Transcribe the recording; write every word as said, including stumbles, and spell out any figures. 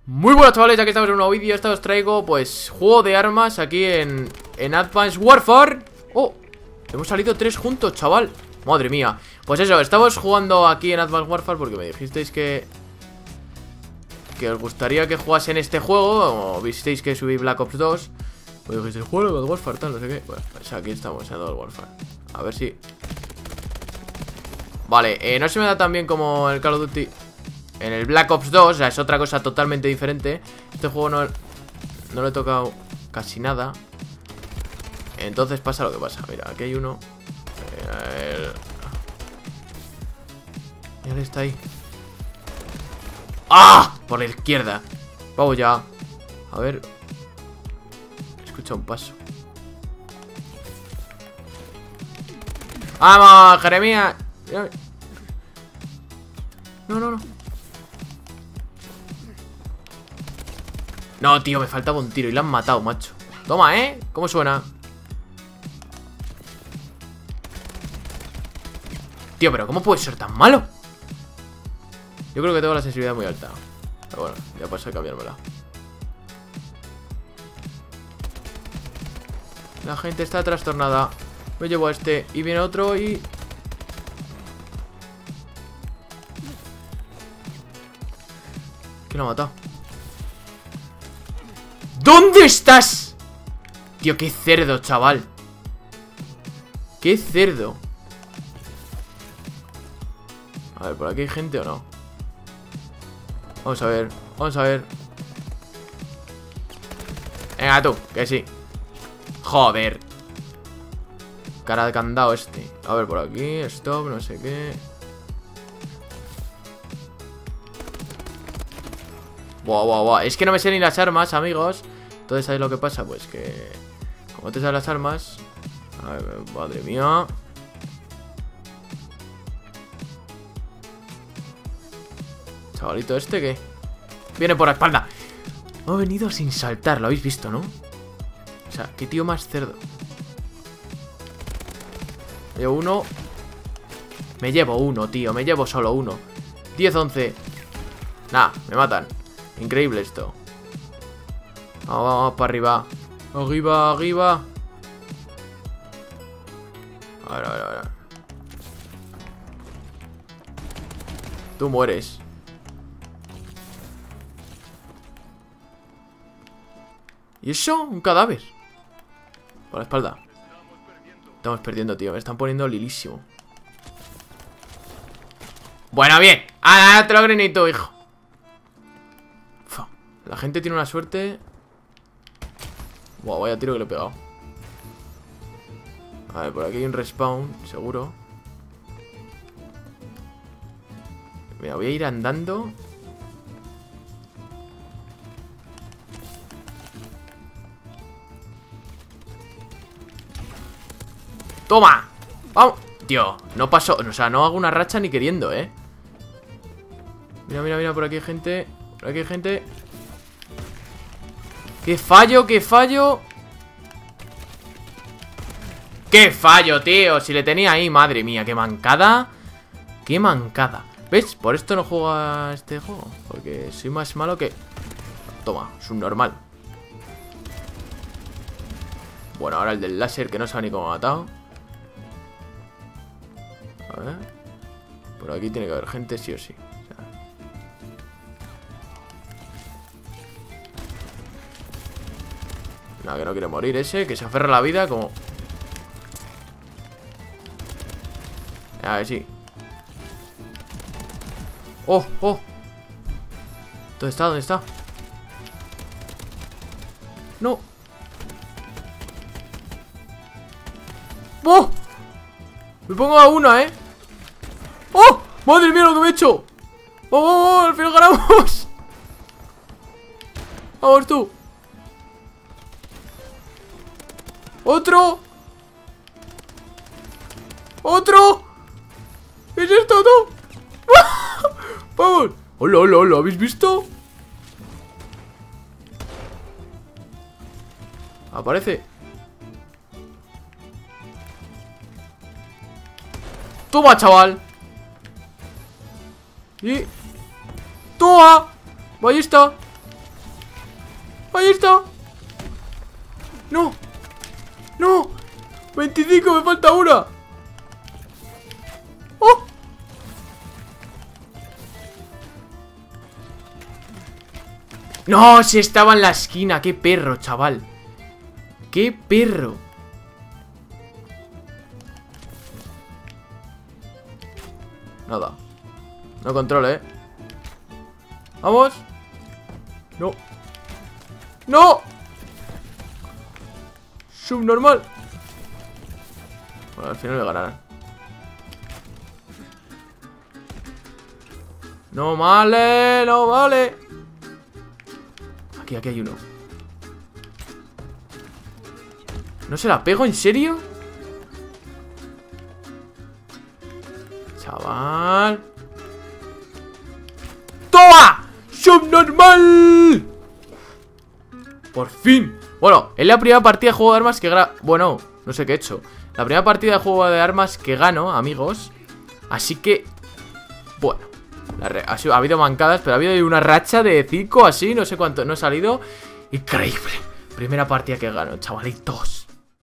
Muy buenas chavales, aquí estamos en un nuevo vídeo. Esta os traigo pues juego de armas aquí en, en Advanced Warfare. Oh, hemos salido tres juntos, chaval. Madre mía. Pues eso, estamos jugando aquí en Advanced Warfare porque me dijisteis que Que os gustaría que jugase en este juego. O visteis que subí Black Ops dos. Pues dijisteis, juego de Advanced Warfare, tal, no sé qué. Bueno, pues aquí estamos en Advanced Warfare. A ver si... Vale, eh, no se me da tan bien como el Call of Duty en el Black Ops dos, o sea, es otra cosa totalmente diferente. Este juego no, no lo he tocado casi nada. Entonces pasa lo que pasa. Mira, aquí hay uno. Eh, el... Él está ahí. ¡Ah! Por la izquierda. Vamos ya. A ver. Escucha un paso. ¡Vamos, Jeremías! No, no, no. No, tío, me faltaba un tiro y la han matado, macho. Toma, ¿eh? ¿Cómo suena? Tío, pero ¿cómo puede ser tan malo? Yo creo que tengo la sensibilidad muy alta. Pero bueno, ya paso de cambiármela. La gente está trastornada. Me llevo a este y viene otro y... ¿Quién lo ha matado? ¿Dónde estás? Tío, qué cerdo, chaval. Qué cerdo. A ver, ¿por aquí hay gente o no? Vamos a ver, vamos a ver. Venga, tú, que sí. Joder. Cara de candado este. A ver, por aquí, stop, no sé qué. Buah, buah, buah. Es que no me sé ni las armas, amigos. Entonces, ¿sabéis lo que pasa? Pues que... Como te sabes las armas... A ver, madre mía. Chavalito este, ¿qué? Viene por la espalda. Ha venido sin saltar, lo habéis visto, ¿no? O sea, qué tío más cerdo. Me llevo uno. Me llevo uno, tío. Me llevo solo uno. diez, once. Nah, me matan. Increíble esto. Vamos, vamos, para arriba. Arriba, arriba. A ver, a ver, a ver. Tú mueres. ¿Y eso? Un cadáver. Por la espalda. Estamos perdiendo, tío. Me están poniendo lilísimo. Bueno, bien. Ah, otro grinito, hijo. La gente tiene una suerte. Wow, vaya tiro que le he pegado. A ver, por aquí hay un respawn, seguro. Mira, voy a ir andando. ¡Toma! ¡Vamos! Tío, no paso. O sea, no hago una racha ni queriendo, ¿eh? Mira, mira, mira, por aquí hay gente. Por aquí hay gente. ¡Qué fallo, qué fallo! ¡Qué fallo, tío! Si le tenía ahí, madre mía, qué mancada. ¡Qué mancada! ¿Ves? Por esto no juego a este juego. Porque soy más malo que... Toma, subnormal. Bueno, ahora el del láser, que no sabe ni cómo ha matado. A ver. Por aquí tiene que haber gente sí o sí. No, que no quiere morir ese, que se aferra a la vida como... A ver, sí. ¡Oh, oh! ¿Dónde está? ¿Dónde está? ¡No! ¡Oh! Me pongo a una, ¿eh? ¡Oh! ¡Madre mía lo que me he hecho! ¡Oh, oh, oh! ¡Al final ganamos! ¡Vamos tú! ¡Otro! ¡Otro! ¿Qué es esto, tú? ¡Vamos! ¡Hola, hola, hola! ¿Habéis visto? Aparece. ¡Toma, chaval! Y... ¡Toma! ¡Ahí está! Ahí está. No. No. veinticinco, me falta una. ¡Oh! No, si estaba en la esquina. Qué perro, chaval. Qué perro. Nada. No controlo, eh. Vamos. No. ¡No! Subnormal. Bueno, al final le ganarán. No vale, no vale. Aquí, aquí hay uno. ¿No se la pego? ¿En serio? Chaval. ¡Toma! ¡Subnormal! Por fin. Bueno, es la primera partida de juego de armas que gra... Bueno, no sé qué he hecho. La primera partida de juego de armas que gano, amigos. Así que... Bueno, la re... ha, sido... ha habido mancadas, pero ha habido una racha de cinco así, no sé cuánto, no he salido. Increíble. Primera partida que gano, chavalitos.